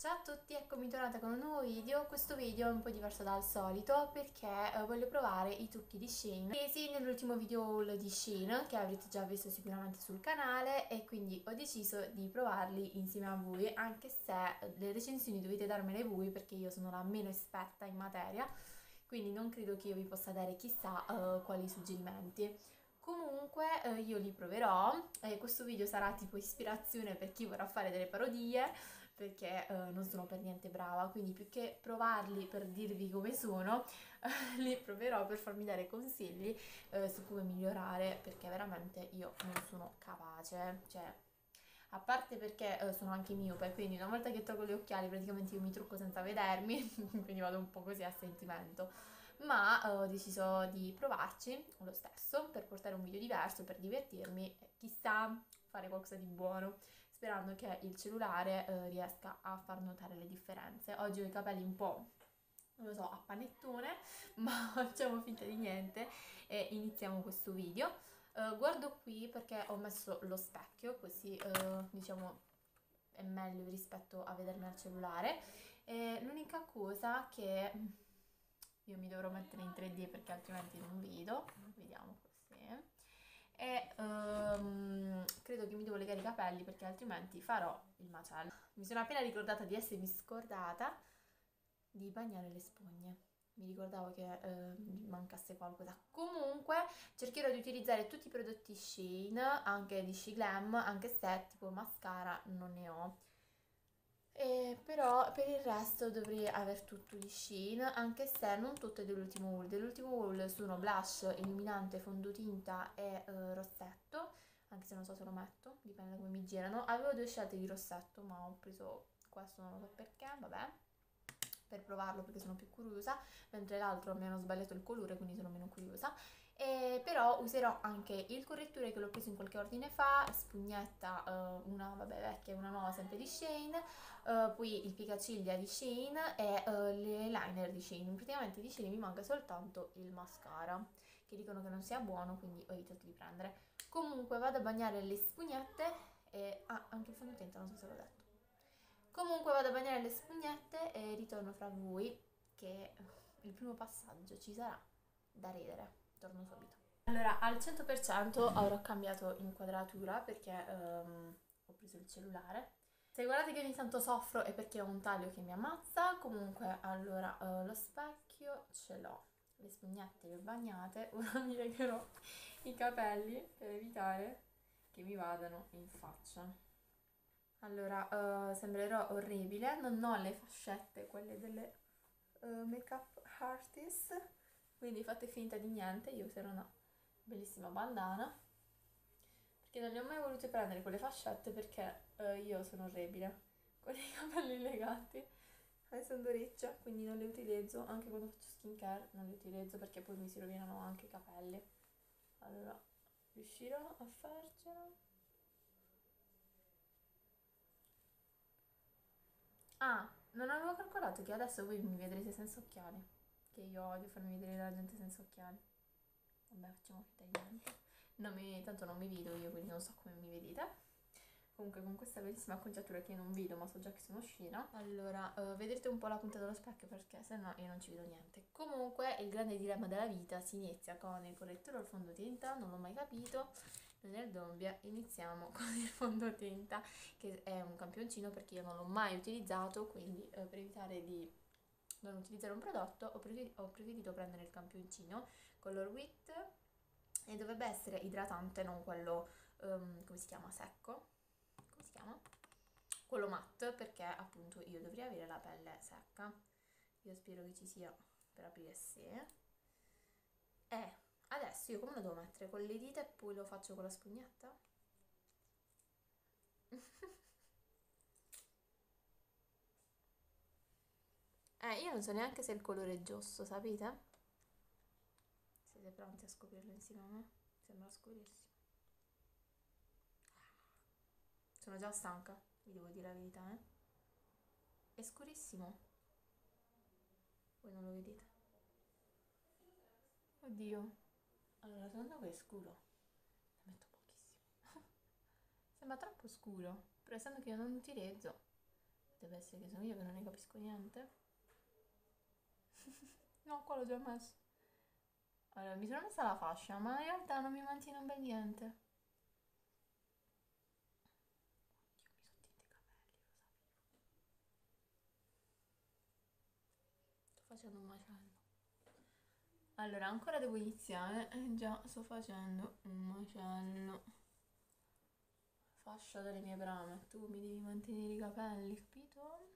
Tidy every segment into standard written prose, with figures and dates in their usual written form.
Ciao a tutti, eccomi tornata con un nuovo video. Questo video è un po' diverso dal solito perché voglio provare i trucchi di Shein presi nell'ultimo video haul di Shein che avrete già visto sicuramente sul canale, e quindi ho deciso di provarli insieme a voi, anche se le recensioni dovete darmele voi perché io sono la meno esperta in materia, quindi non credo che io vi possa dare chissà quali suggerimenti. Comunque io li proverò, e questo video sarà tipo ispirazione per chi vorrà fare delle parodie, perché non sono per niente brava, quindi più che provarli per dirvi come sono, li proverò per farmi dare consigli su come migliorare, perché veramente io non sono capace, cioè a parte perché sono anche miope, quindi una volta che tolgo gli occhiali praticamente io mi trucco senza vedermi, quindi vado un po' così a sentimento, ma ho deciso di provarci lo stesso per portare un video diverso, per divertirmi e chissà fare qualcosa di buono, sperando che il cellulare riesca a far notare le differenze. Oggi ho i capelli un po', non lo so, a panettone, ma facciamo finta di niente e iniziamo questo video. Guardo qui perché ho messo lo specchio, così diciamo è meglio rispetto a vedermi al cellulare. L'unica cosa che io mi dovrò mettere in 3D perché altrimenti non vedo, vediamo così, e credo che mi devo legare i capelli perché altrimenti farò il macello. Mi sono appena ricordata di essermi scordata di bagnare le spugne. Mi ricordavo che mi mancasse qualcosa. Comunque cercherò di utilizzare tutti i prodotti Shein, anche di Sheglam, anche se tipo mascara non ne ho. Però per il resto dovrei aver tutto di Shein, anche se non tutto è dell'ultimo haul. Dell'ultimo haul sono blush, illuminante, fondotinta e rossetto, anche se non so se lo metto, dipende da come mi girano. Avevo due scelte di rossetto, ma ho preso questo, non lo so perché, vabbè, per provarlo perché sono più curiosa, mentre l'altro mi hanno sbagliato il colore, quindi sono meno curiosa. Però userò anche il correttore che l'ho preso in qualche ordine fa, spugnetta, una vabbè vecchia e una nuova sempre di Shein, poi il piegaciglia di Shein e l'eyeliner di Shein. Praticamente di Shein mi manca soltanto il mascara, che dicono che non sia buono, quindi ho evitato di prendere. Comunque vado a bagnare le spugnette e anche il fondotinta, non so se l'ho detto. Comunque vado a bagnare le spugnette e ritorno fra voi, che il primo passaggio ci sarà da ridere. Torno subito. Allora, al 100% avrò cambiato inquadratura perché ho preso il cellulare. Se guardate che ogni tanto soffro è perché ho un taglio che mi ammazza. Comunque, allora, lo specchio ce l'ho. Le spugnette le ho bagnate. Ora mi legherò i capelli per evitare che mi vadano in faccia. Allora, sembrerò orribile, non ho le fascette, quelle delle make-up artist, quindi fate finta di niente, io userò una bellissima bandana, perché non ne ho mai volute prendere quelle fascette perché io sono orribile, con i capelli legati, essendo riccia, quindi non le utilizzo, anche quando faccio skincare non le utilizzo perché poi mi si rovinano anche i capelli. Allora, riuscirò a farcela? Ah, non avevo calcolato che adesso voi mi vedrete senza occhiali. Che io odio farmi vedere la gente senza occhiali. Vabbè, facciamo finta di niente. Tanto non mi vedo io, quindi non so come mi vedete. Comunque con questa bellissima acconciatura che io non vedo, ma so già che sono scena. Allora, vedrete un po' la punta dello specchio perché se no io non ci vedo niente. Comunque il grande dilemma della vita si inizia con il correttore o il fondotinta, non l'ho mai capito. Nel Dombia iniziamo con il fondotinta, che è un campioncino perché io non l'ho mai utilizzato, quindi per evitare di non utilizzare un prodotto ho preferito prendere il campioncino Color Wit, e dovrebbe essere idratante, non quello come si chiama, secco, come si chiama? Quello matte, perché appunto io dovrei avere la pelle secca. Io spero che ci sia per aprire sé. E adesso io come lo devo mettere? Con le dita e poi lo faccio con la spugnetta? Io non so neanche se il colore è giusto, sapete? Siete pronti a scoprirlo insieme a me? Sembra scurissimo. Sono già stanca, vi devo dire la verità, eh? È scurissimo. Voi non lo vedete? Oddio. Allora, secondo voi è scuro? Ne metto pochissimo. Sembra troppo scuro, però essendo che io non utilizzo, deve essere che sono io che non ne capisco niente. No, qua l'ho già messo. Allora, mi sono messa la fascia, ma in realtà non mi mantiene un bel niente. Sto facendo un macello. Allora, ancora devo iniziare. Già sto facendo un macello. Fascia dalle mie brame. Tu mi devi mantenere i capelli, capito?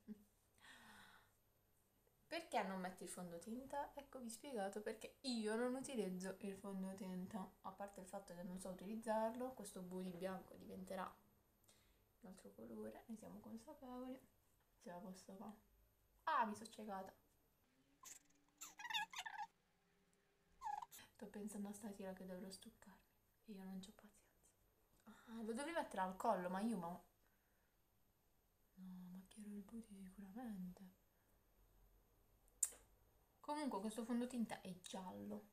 Perché non metti il fondotinta? Eccovi spiegato perché io non utilizzo il fondotinta. A parte il fatto che non so utilizzarlo, questo blu bianco diventerà un altro colore, ne siamo consapevoli. Ce la posso fare. Ah, mi sono ciecata. Sto pensando a stasera che dovrò stuccarmi e io non ho pazienza. Ah, lo dovrei mettere al collo, ma io No, macchierò il booty sicuramente. Comunque questo fondotinta è giallo.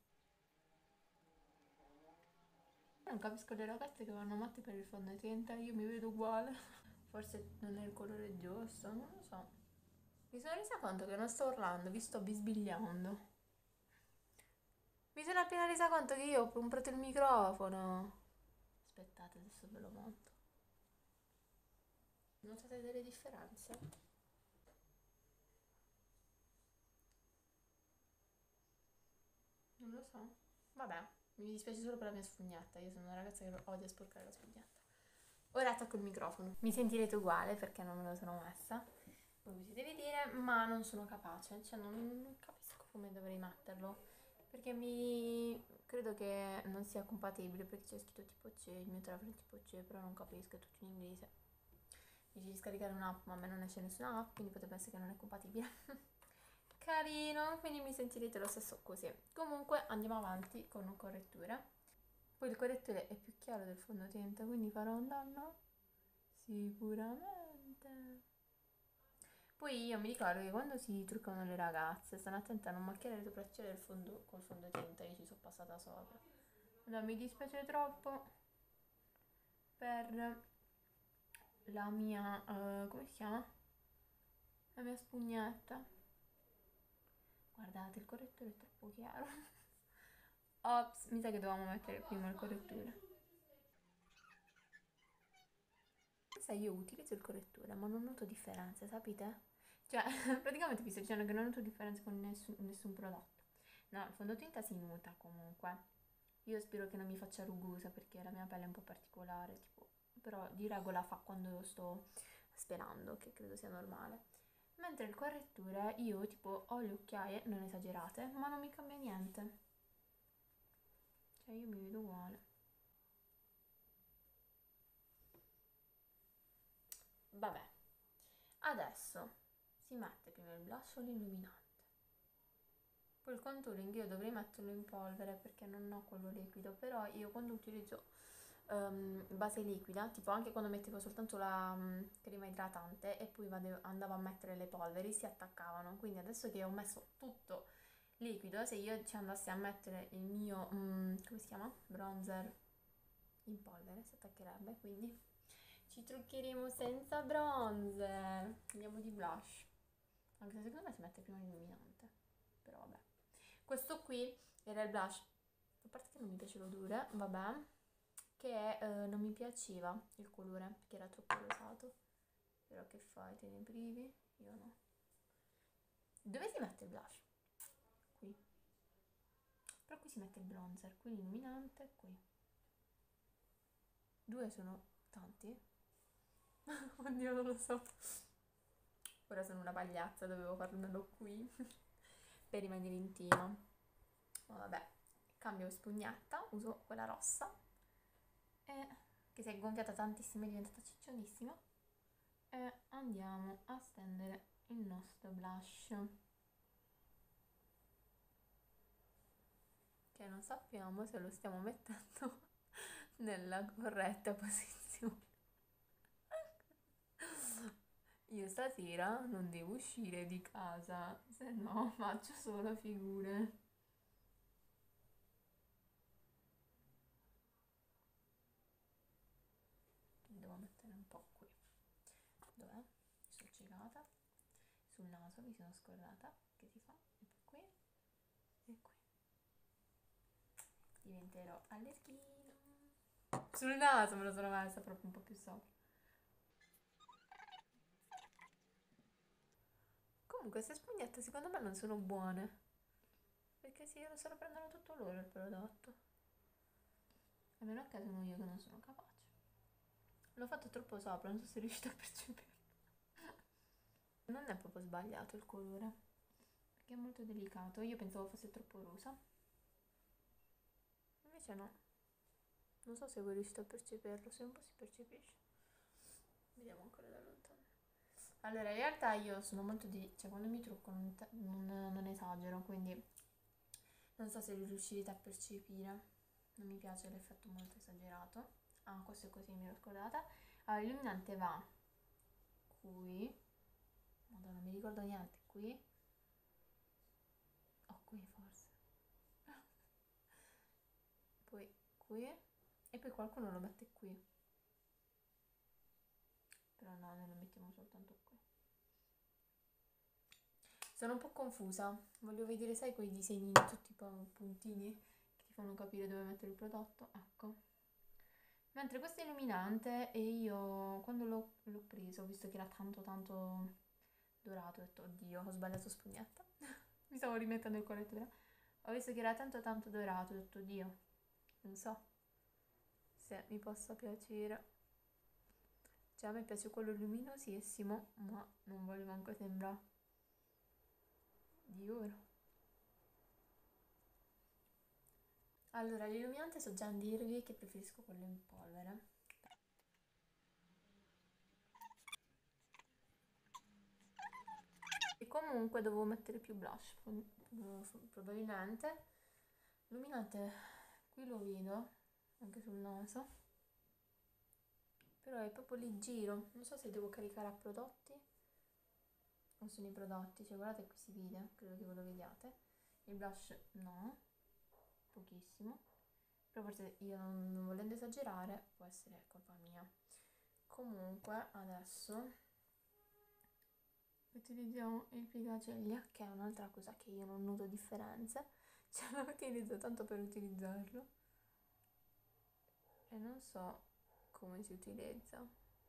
Non capisco le ragazze che vanno matte per il fondotinta, io mi vedo uguale. Forse non è il colore giusto, non lo so. Mi sono resa conto che non sto urlando, vi sto bisbigliando. Mi sono appena resa conto che io ho comprato il microfono. Aspettate, adesso ve lo monto. Notate delle differenze? Non lo so. Vabbè, mi dispiace solo per la mia spugnetta. Io sono una ragazza che odia sporcare la spugnetta. Ora attacco il microfono. Mi sentirete uguale perché non me lo sono messa. Voi potete vedere, ma non sono capace. Cioè, non capisco come dovrei metterlo. Perché credo che non sia compatibile perché c'è scritto tipo C, il mio telefono è tipo C, però non capisco, è tutto in inglese. Dici di scaricare un'app, ma a me non esce nessuna app, quindi potrebbe essere che non è compatibile. Carino, quindi mi sentirete lo stesso così. Comunque andiamo avanti con un correttore. Poi il correttore è più chiaro del fondotinta, quindi farò un danno? Sicuramente. Poi io mi ricordo che quando si truccano le ragazze, stanno attente a non macchiare le sopracciglia col fondotinta, io ci sono passata sopra. Allora, mi dispiace troppo per la mia, come si chiama? La mia spugnetta. Guardate, il correttore è troppo chiaro. Ops, mi sa che dovevamo mettere prima il correttore. Sai, io utilizzo il correttore, ma non noto differenze, sapete? Cioè, praticamente vi sto dicendo che non noto differenze con nessun prodotto. No, il fondotinta si nota comunque. Io spero che non mi faccia rugosa perché la mia pelle è un po' particolare, tipo, però di regola fa quando sto sperando, che credo sia normale. Mentre il correttore, io tipo ho le occhiaie, non esagerate, ma non mi cambia niente. Cioè, io mi vedo uguale. Vabbè, adesso si mette prima il blush o l'illuminante. Poi il contouring io dovrei metterlo in polvere perché non ho quello liquido, però io quando utilizzo base liquida, tipo anche quando mettevo soltanto la crema idratante e poi andavo a mettere le polveri, si attaccavano. Quindi adesso che ho messo tutto liquido, se io ci andassi a mettere il mio, come si chiama? Bronzer in polvere, si attaccherebbe, quindi ci truccheremo senza bronzer. Andiamo di blush, anche se secondo me si mette prima l'illuminante, però vabbè. Questo qui era il blush, a parte che non mi piace l'odore, vabbè, che non mi piaceva il colore perché era troppo rosato. Però che fai, te ne privi? Io no. Dove si mette il blush? Qui. Però qui si mette il bronzer, qui l'illuminante, qui. Due sono tanti? Oddio, non lo so. Ora sono una pagliazza, dovevo farmelo qui per rimanere intima. Ma vabbè, cambio spugnetta, uso quella rossa che si è gonfiata tantissimo, è diventata ciccionissima, e andiamo a stendere il nostro blush, che non sappiamo se lo stiamo mettendo nella corretta posizione. Io stasera non devo uscire di casa, se no faccio solo figure. Devo mettere un po' qui. Dov'è? Sto sul naso, mi sono scordata che si fa, e poi qui e qui. Diventerò allerghino. Sul naso me lo sono messa proprio un po' più sopra. Comunque queste spugnette secondo me non sono buone, perché si lo prendono tutto loro il prodotto. A meno che sono io che non sono capace. L'ho fatto troppo sopra, non so se riuscite a percepirlo. Non è proprio sbagliato il colore, perché è molto delicato. Io pensavo fosse troppo rosa, invece no. Non so se voi riuscite a percepirlo, se un po' si percepisce. Vediamo ancora da lontano. Allora, in realtà io sono molto cioè quando mi trucco non esagero, quindi non so se riuscirete a percepire. Non mi piace l'effetto molto esagerato. Ah, questo è così, mi ero scordata. Allora, l'illuminante va qui. Madonna, non mi ricordo niente. Qui. O qui forse. Poi qui. E poi qualcuno lo mette qui. Però no, noi lo mettiamo soltanto qui. Sono un po' confusa. Voglio vedere, sai, quei disegnini tutti puntini che ti fanno capire dove mettere il prodotto. Ecco. Mentre questo è illuminante, e io quando l'ho preso, ho visto che era tanto dorato, ho detto oddio, ho sbagliato spugnetta. Mi stavo rimettendo il correttore. Ho visto che era tanto dorato, ho detto oddio, non so se mi possa piacere. Cioè a me piace quello luminosissimo, ma non voglio manco sembrare di oro. Allora, l'illuminante so già dirvi che preferisco quello in polvere. E comunque devo mettere più blush, probabilmente. Illuminante, qui lo vedo, anche sul naso. Però è proprio leggero, non so se devo caricare a prodotti o sono i prodotti, cioè guardate qui si vede, credo che voi lo vediate. Il blush no, pochissimo, però forse io non volendo esagerare può essere colpa mia. Comunque adesso utilizziamo il piegaceglia, che è un'altra cosa che io non noto differenze, cioè lo utilizzo tanto per utilizzarlo e non so come si utilizza.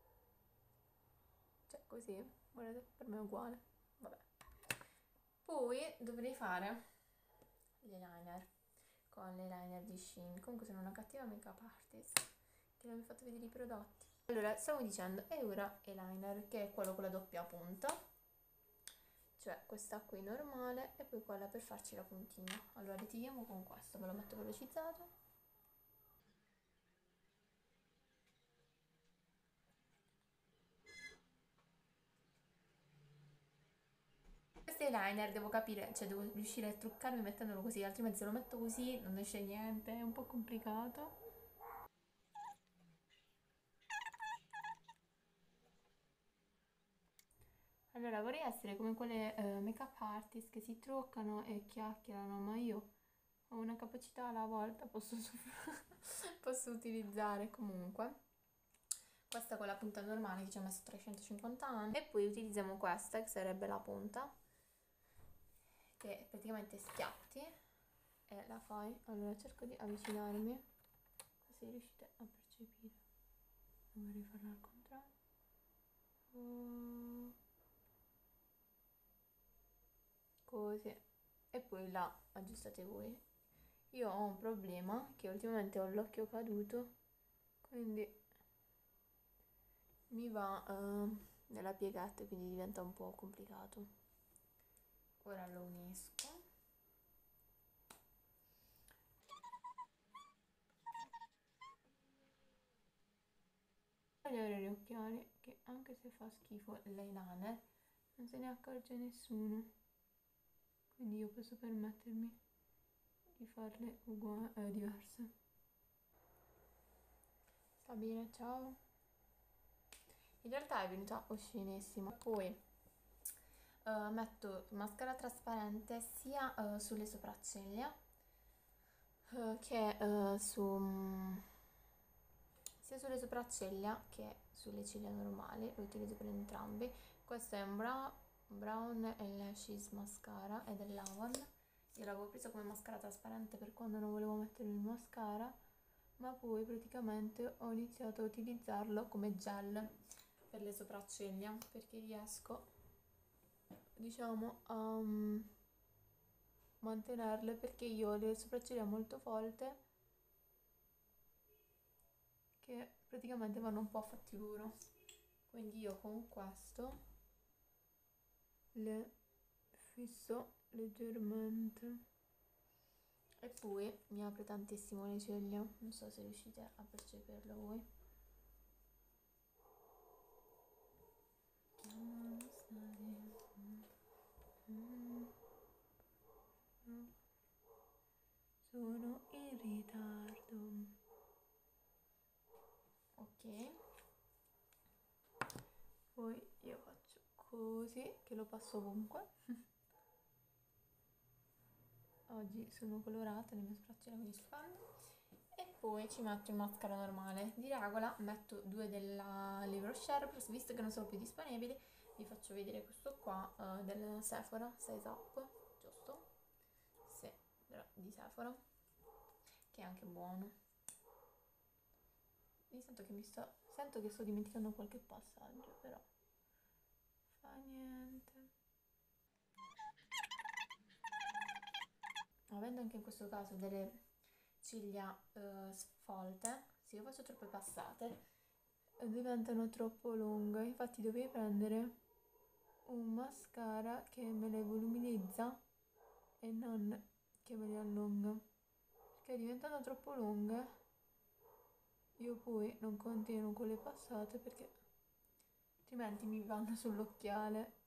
Cioè così, guardate, per me è uguale, vabbè. Poi dovrei fare l'eyeliner con l'eyeliner di Shein. Comunque sono una cattiva makeup artist che non mi ha fatto vedere i prodotti. Allora, stavo dicendo Eura Eyeliner, che è quello con la doppia punta, cioè questa qui normale e poi quella per farci la puntina. Allora litighiamo con questo, ve lo metto velocizzato. Questo eyeliner devo capire, cioè devo riuscire a truccarmi mettendolo così, altrimenti se lo metto così non esce niente, è un po' complicato. Allora, vorrei essere come quelle make-up artist che si truccano e chiacchierano, ma io ho una capacità alla volta, posso utilizzare comunque. Questa con la punta normale che ci ha messo 350 anni. E poi utilizziamo questa che sarebbe la punta, che praticamente schiatti e la fai. Allora cerco di avvicinarmi così riuscite a percepire. Non vorrei farla al contrario. Così. E poi la aggiustate voi. Io ho un problema che ultimamente ho l'occhio caduto, quindi mi va nella piegata, quindi diventa un po' complicato. Ora lo unisco. Voglio avere gli occhiali che anche se fa schifo l'eyeliner non se ne accorge nessuno, quindi io posso permettermi di farle diverse. Sta bene, ciao. In realtà è venuta oscenissima. Poi metto mascara trasparente sia sulle sopracciglia che sia sulle sopracciglia che sulle ciglia normali, lo utilizzo per entrambi. Questo è un brow Brown Lashes Mascara, è dell'Avon. Io l'avevo preso come mascara trasparente per quando non volevo mettere il mascara, ma poi praticamente ho iniziato a utilizzarlo come gel per le sopracciglia, perché riesco, diciamo, a mantenerle, perché io ho le sopracciglia molto folte che praticamente vanno un po' a fatti loro, quindi io con questo le fisso leggermente e poi mi apre tantissimo le ciglia, non so se riuscite a percepirlo voi. Sono in ritardo. Ok, poi io faccio così, che lo passo ovunque. Oggi sono colorata le mie sopracciglia con gli spalli. E poi ci metto il mascara normale. Di regola metto 2 della Live Rocher, però visto che non sono più disponibili vi faccio vedere questo qua del Sephora Size Up, giusto? Sì, di Sephora, che è anche buono. Mi sento che sento che sto dimenticando qualche passaggio, però fa niente. Avendo anche in questo caso delle ciglia sfolte, se io faccio troppe passate diventano troppo lunghe, infatti dovevo prendere un mascara che me le volumizza e non che me le allunga, perché diventando troppo lunghe io poi non continuo con le passate, perché altrimenti mi vanno sull'occhiale.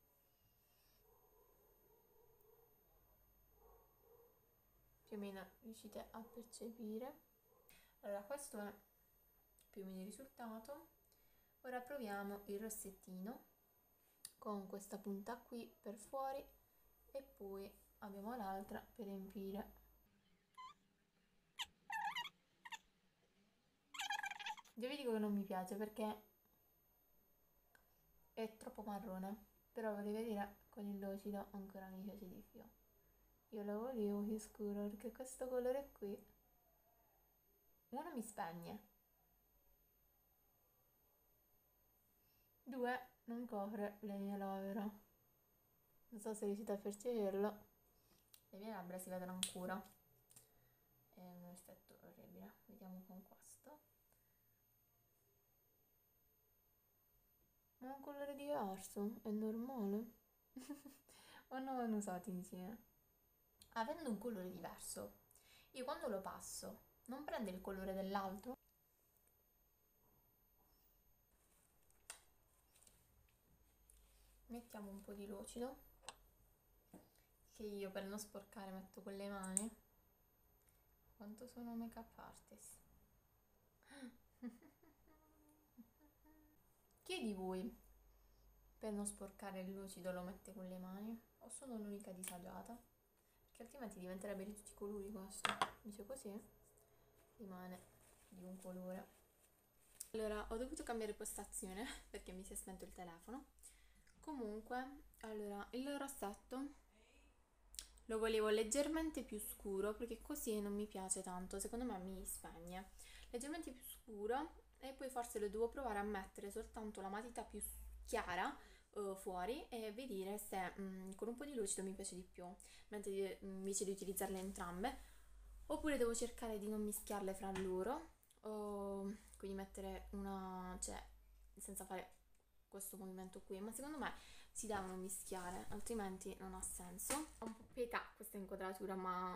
Più o meno riuscite a percepire. Allora, questo è più o meno il risultato. Ora proviamo il rossettino con questa punta qui per fuori e poi abbiamo l'altra per riempire. Io vi dico che non mi piace perché è troppo marrone, però vorrei vedere con il lucido ancora mi piace di più. Io la volevo più scuro perché questo colore qui, uno, mi spegne, due, non copre le mie labbra. Non so se riuscite a percepirlo, le mie labbra si vedono ancora, è un effetto orribile. Vediamo con questo, ma è un colore diverso, è normale. O non vanno usati insieme? Avendo un colore diverso, io quando lo passo non prende il colore dell'altro? Mettiamo un po' di lucido, che io per non sporcare metto con le mani. Quanto sono make up artist. Chi di voi per non sporcare il lucido lo mette con le mani? O sono l'unica disagiata? Perché altrimenti diventerebbe di tutti i colori questo. Invece così rimane di un colore. Allora, ho dovuto cambiare postazione perché mi si è spento il telefono. Comunque, allora, il rossetto lo volevo leggermente più scuro perché così non mi piace tanto, secondo me mi spegne. Leggermente più scuro, e poi forse lo devo provare a mettere soltanto la matita più chiara fuori e vedere se con un po' di lucido mi piace di più, mentre invece di utilizzarle entrambe. Oppure devo cercare di non mischiarle fra loro, quindi mettere una, cioè senza fare questo movimento qui, ma secondo me si devono mischiare, altrimenti non ha senso. Ho un po' pietà questa inquadratura, ma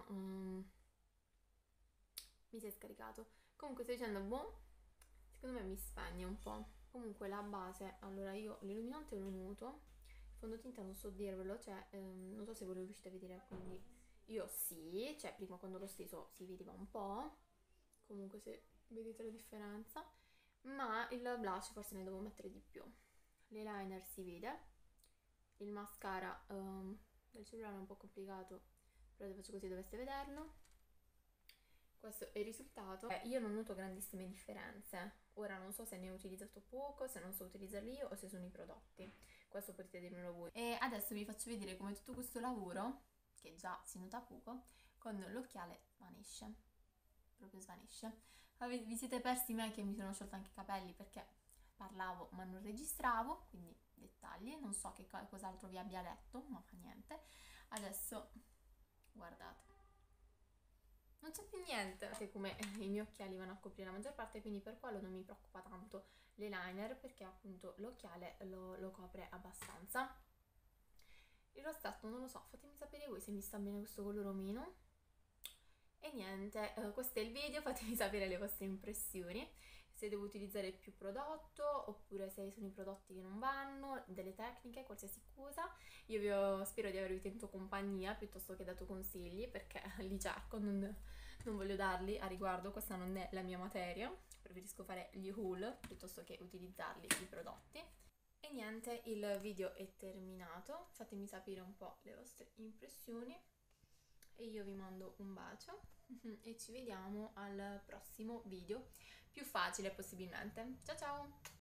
mi si è scaricato. Comunque sto dicendo, boh, secondo me mi spegne un po'. Comunque la base, allora io l'illuminante lo nudo, il fondotinta non so dirvelo, cioè non so se voi lo riuscite a vedere, quindi io sì, cioè prima quando l'ho steso si vedeva un po', comunque se vedete la differenza, ma il blush forse ne devo mettere di più. L'eyeliner si vede, il mascara del cellulare è un po' complicato, però se faccio così dovreste vederlo. Questo è il risultato. Io non noto grandissime differenze. Ora non so se ne ho utilizzato poco, se non so utilizzarli io o se sono i prodotti. Questo potete dirmelo voi. E adesso vi faccio vedere come tutto questo lavoro, che già si nota poco, con l'occhiale svanisce, proprio svanisce. Vi siete persi me che mi sono sciolta anche i capelli perché parlavo ma non registravo, quindi dettagli, non so che cos'altro vi abbia detto, ma fa niente. Adesso guardate, non c'è più niente, che come i miei occhiali vanno a coprire la maggior parte, quindi per quello non mi preoccupa tanto l'eyeliner, perché appunto l'occhiale lo copre abbastanza. Il rossetto non lo so, fatemi sapere voi se mi sta bene questo colore o meno. E niente, questo è il video, fatemi sapere le vostre impressioni, se devo utilizzare più prodotto oppure se sono i prodotti che non vanno, delle tecniche, qualsiasi cosa. Spero di avervi tenuto compagnia piuttosto che dato consigli, perché li cerco, non voglio darli a riguardo, questa non è la mia materia, preferisco fare gli haul piuttosto che utilizzarli i prodotti. E niente, il video è terminato, fatemi sapere un po' le vostre impressioni e io vi mando un bacio e ci vediamo al prossimo video, più facile possibilmente. Ciao ciao!